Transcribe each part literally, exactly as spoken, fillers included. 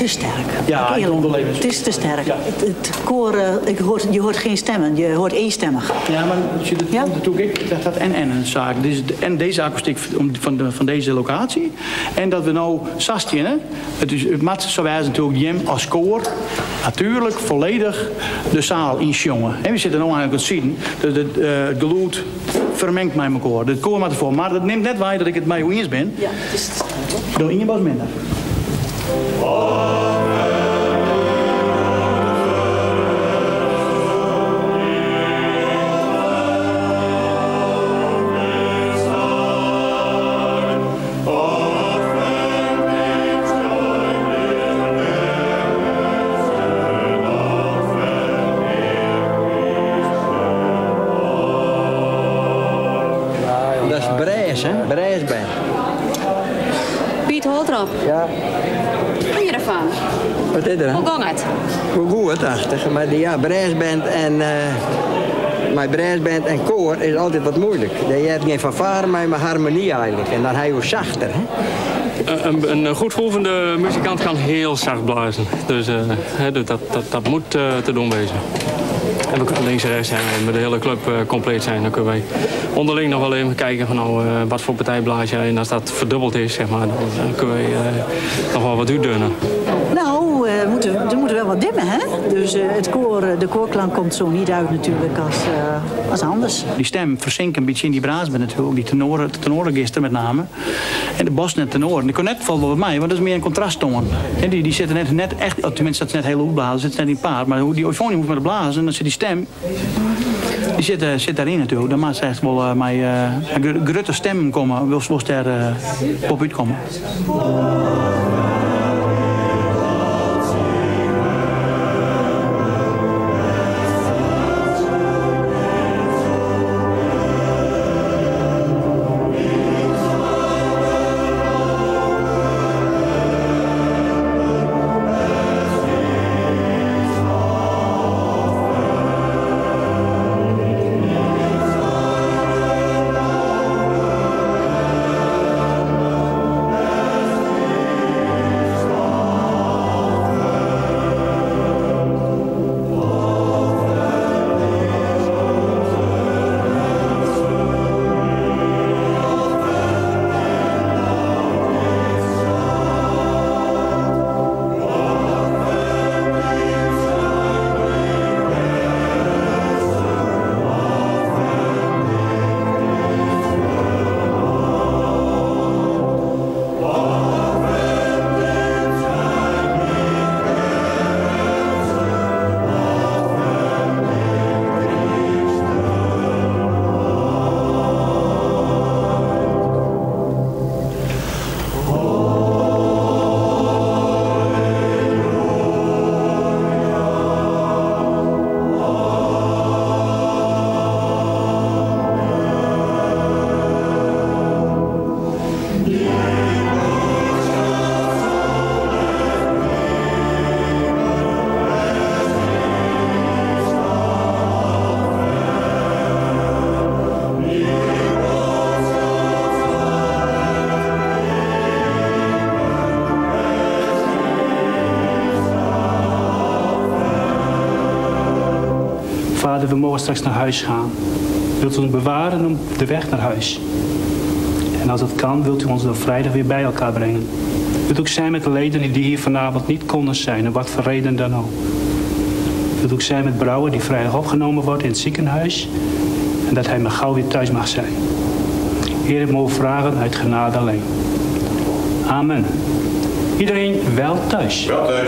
te sterk. Ja, ik onderleef het. Het is te sterk. Ja. Het, het koor, uh, ik hoort, je hoort geen stemmen, je hoort eenstemmig. Ja, maar als je dat ja? doe ik dat dat en en een zaak. Dus en deze akoestiek van, de, van deze locatie. En dat we nou zastien, het is het mat zo wijs natuurlijk Jim als koor natuurlijk volledig de zaal injongen. En we zitten nu eigenlijk het zien, het, het, uh, het geluid vermengt mij elkaar. Het koor maar ervoor, maar dat neemt net waar dat ik het mee eens ben. Ja, het is te sterk. Door Inge was minder. Dat is Brijs, hè? Brijsband. Piet Holtrop. Ja. Hoe je ervan? Wat is er dan? Hoe ging het? Hoe goed het achtig. Maar die ja, Brijsband en... Uh, mijn Brijsband en koor is altijd wat moeilijk. Je hebt geen fanfare, maar maar harmonie eigenlijk. En dan hij je zachter, hè? Een, een goed geoefende muzikant kan heel zacht blazen. Dus uh, dat, dat, dat moet uh, te doen wezen. En we kunnen links en rechts zijn en met de hele club uh, compleet zijn. Dan kunnen wij onderling nog wel even kijken van nou, uh, wat voor partij blaas jij. En als dat verdubbeld is, zeg maar, dan uh, kunnen wij uh, nog wel wat uitdunnen. Nou, uh, moeten, er moeten wel wat dimmen, hè? Dus uh, het koor, de koorklank komt zo niet uit natuurlijk als, uh, als anders. Die stem verzinkt een beetje in die braasband natuurlijk. Die tenoren, de tenorenregister met name. En de bos en tenoren. De cornet valt wel bij mij, want dat is meer een contrasttoon. En die, die zitten net, net echt, tenminste dat is net heel goed blazen, zit net in paard. Maar hoe die eufonie moet met de blazen, en dan zit die stem, die zit, uh, zit daarin natuurlijk. Dan maakt ze echt wel uh, mijn uh, grutte stem komen, wil zoals daar uh, op uitkomen. Vader, we mogen straks naar huis gaan. Wilt u ons bewaren om de weg naar huis? En als dat kan, wilt u ons dan vrijdag weer bij elkaar brengen? Wilt u ook zijn met de leden die hier vanavond niet konden zijn, en wat voor reden dan ook? Wilt u ook zijn met Brouwer die vrijdag opgenomen wordt in het ziekenhuis, en dat hij maar gauw weer thuis mag zijn? Heer, ik mogen vragen uit genade alleen. Amen. Iedereen wel thuis. Wel thuis.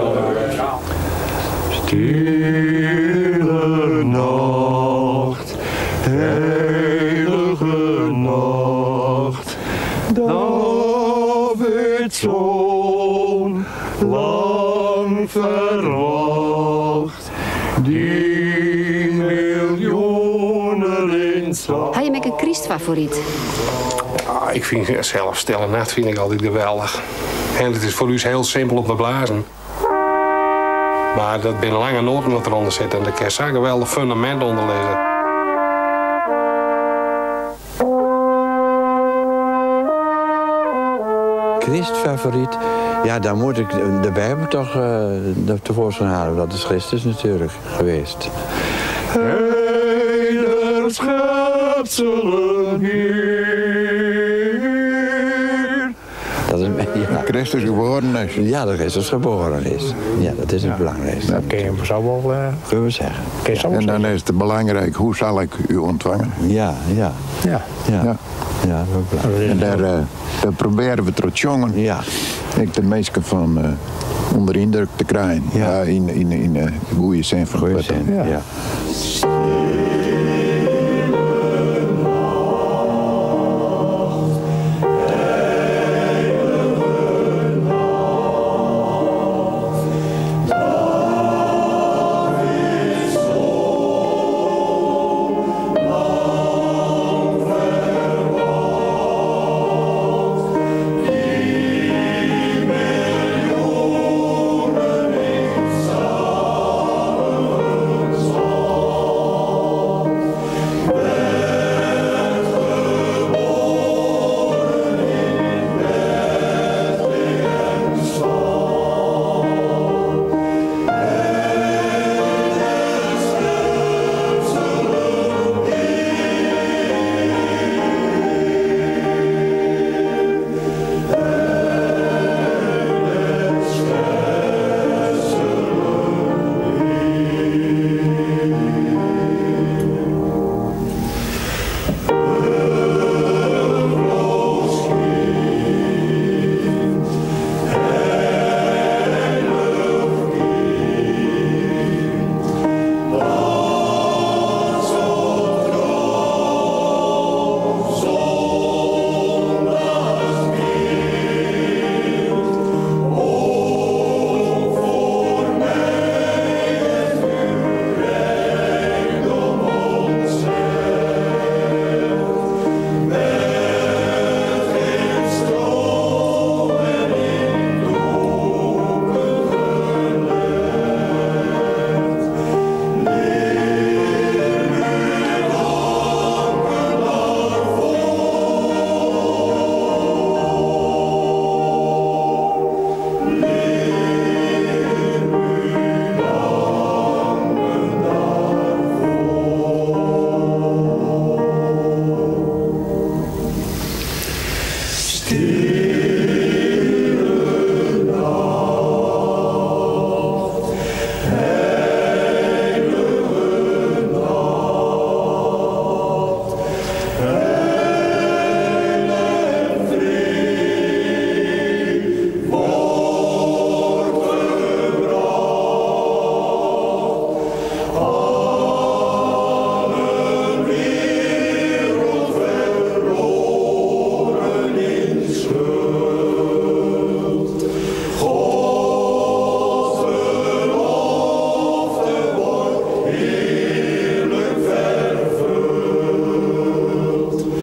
Stille nacht, heilige nacht, Davids zoon, lang verwacht, die miljoenen in slaap. Heb je met een Christfavoriet? Ja, ik vind zelf Stille Nacht vind ik altijd geweldig. En het is voor u heel simpel om te blazen. Maar dat binnen lange noten wat eronder zit. En daar kan je zo'n geweldig fundament onder lezen. Christfavoriet Ja, dan moet ik de Bijbel toch uh, tevoorschijn halen. Dat is Christus natuurlijk geweest. Hey, der schepselen hier. Dat is, ja. Christus geboren is. Ja, dat Christus geboren is. Ja, dat is het ja. belangrijkste. Dat kun je zo wel... Uh, kunnen we zeggen. Ja. En dan is het belangrijk, hoe zal ik u ontvangen? Ja, ja. Ja. ja. ja. ja dat is en daar, uh, daar proberen we tot jongen. Ja. Ik de mensen van uh, onder indruk te krijgen. Ja. Ja, in in, in uh, goede zin van goede zin, ja. ja.